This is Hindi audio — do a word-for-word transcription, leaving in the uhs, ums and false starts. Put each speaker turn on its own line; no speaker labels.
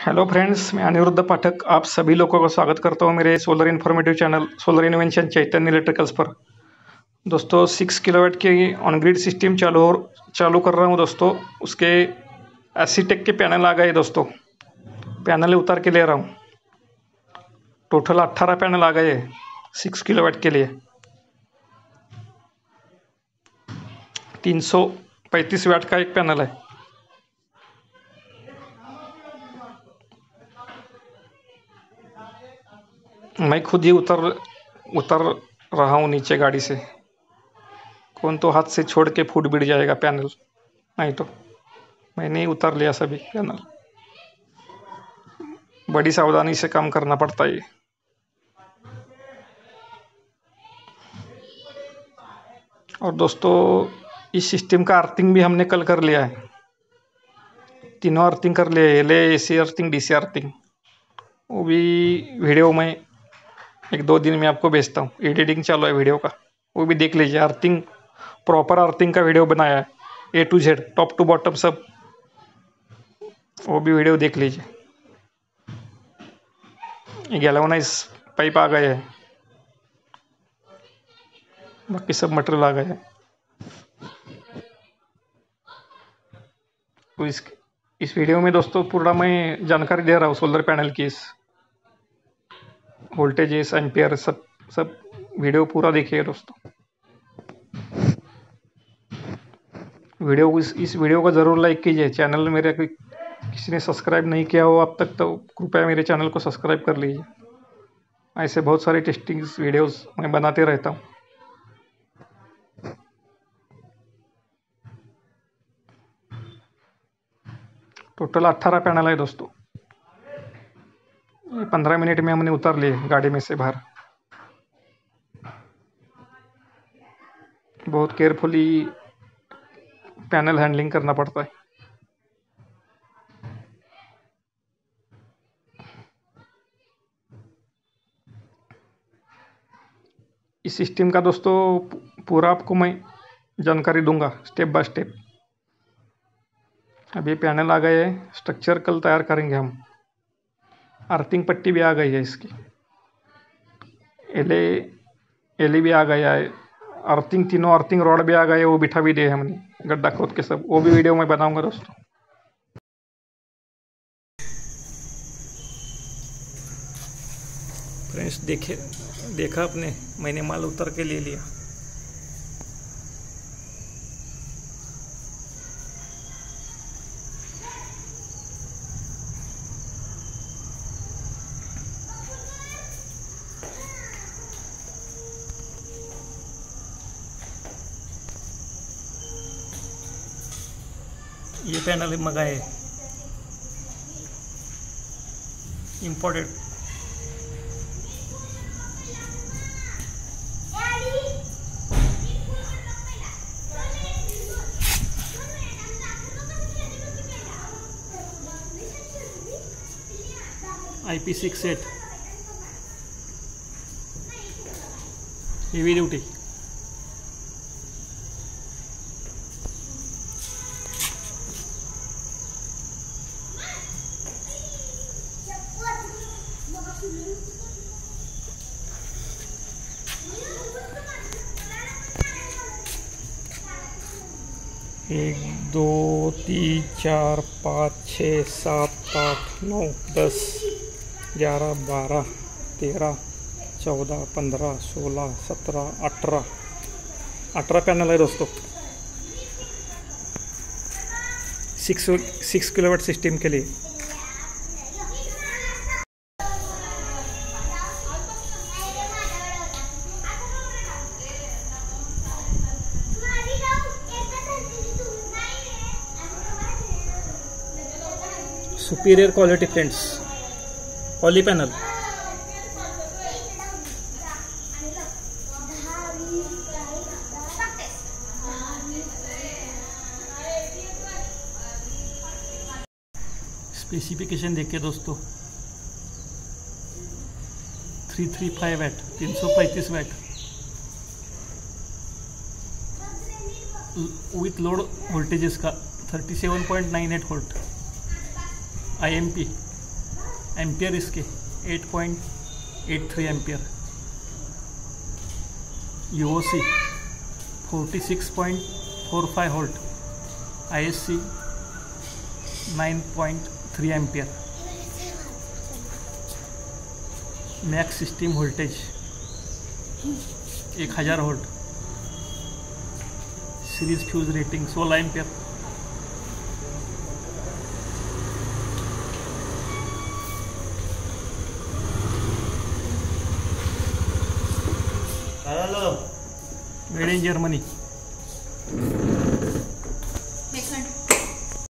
हेलो फ्रेंड्स, मैं अनिरुद्ध पाठक आप सभी लोगों का स्वागत करता हूं मेरे solar informative channel solar invention Chaitanya electricals पर। दोस्तों सिक्स किलोवाट की ऑन ग्रिड सिस्टम चालू चालू कर रहा हूं दोस्तों। उसके एसीटेक के पैनल आ गए दोस्तों, पैनल उतार के ले रहा हूं। टोटल अट्ठारह पैनल आ गए सिक्स किलोवाट के लिए। तीन सौ पैंतीस वाट का एक पैनल है। मैं खुद ही उतर उतर रहा हूँ नीचे गाड़ी से। कौन तो हाथ से छोड़ के फूट बिड़ जाएगा पैनल, नहीं तो मैंने ही उतार लिया सभी पैनल। बड़ी सावधानी से काम करना पड़ता है। और दोस्तों इस सिस्टम का अर्थिंग भी हमने कल कर लिया है। तीनों अर्थिंग कर लिए, L AC earthing, DC earthing. वो भी वीडियो में एक दो दिन में आपको भेजता हूँ। एडिटिंग चालू है वीडियो का, वो भी देख लीजिए। अर्थिंग, प्रॉपर अर्थिंग का वीडियो बनाया है, A to Z, top to bottom सब। वो भी वीडियो देख लीजिए। गैल्वेनाइज पाइप आ गए हैं, बाकी सब मटेरियल आ गए हैं। तो इस इस वीडियो में दोस्तों पूरा मैं जानकारी दे रहा हूँ सोलर पैनल की। इस वोल्टेजेस, एम्पियर, सब सब वीडियो पूरा देखिए दोस्तों। वीडियो इस इस वीडियो को ज़रूर लाइक कीजिए। चैनल मेरे कोई किसी ने सब्सक्राइब नहीं किया हो अब तक तो कृपया मेरे चैनल को सब्सक्राइब कर लीजिए। ऐसे बहुत सारे टेस्टिंग वीडियोस मैं बनाते रहता हूँ। टोटल अट्ठारह पैनल है दोस्तों। ये पंद्रह मिनट में हमने उतार लिए गाड़ी में से बाहर। बहुत केयरफुली पैनल हैंडलिंग करना पड़ता है। इस सिस्टम का दोस्तों पूरा आपको मैं जानकारी दूंगा स्टेप बाय स्टेप। अभी पैनल आ गए हैं, स्ट्रक्चर कल तैयार करेंगे हम। अर्थिंग पट्टी भी आ गई है इसकी, एले एली भी आ गया है। अर्थिंग, तीनों अर्थिंग रॉड भी आ गए, वो बिठा भी दिए हमने गड्ढा खोद के सब। वो भी वीडियो में बनाऊंगा दोस्तों। फ्रेंड्स देखे देखा आपने, मैंने माल उतर के ले लिया। ये पैनल मंगाए imported. I P six eight heavy duty. एक दो तीन चार पाँच छः सात आठ नौ दस ग्यारह बारह तेरह चौदह पंद्रह सोलह सत्रह अठारह अठारह पैनल है दोस्तों सिक्स सिक्स किलोवाट सिस्टम के लिए। Superior quality friends, poly panel. Specification देखिए दोस्तों, थ्री थ्री फाइव वैट, तीन सौ पैंतीस वैट विथ लोड वोल्टेजेस का thirty seven point nine eight volt I M P ampere इसके eight point eight three ampere. UOC forty six point four five volt. ISC nine point three ampere. Max system voltage एक हज़ार वोल्ट। सीरीज फ्यूज रेटिंग सोलह एम्पियर। Made in Germany.